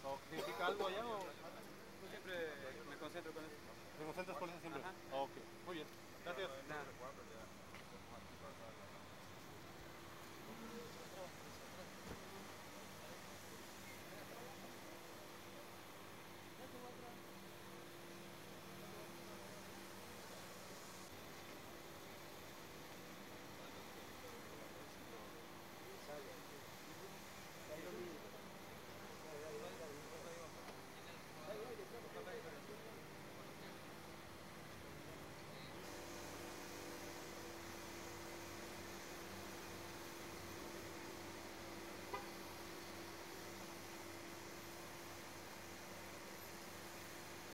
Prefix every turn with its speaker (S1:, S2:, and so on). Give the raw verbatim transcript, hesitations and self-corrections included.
S1: ¿O significa algo allá o
S2: Yo siempre me concentro con eso.
S1: te concentras con eso siempre?
S2: Ajá.
S1: Ok, muy bien.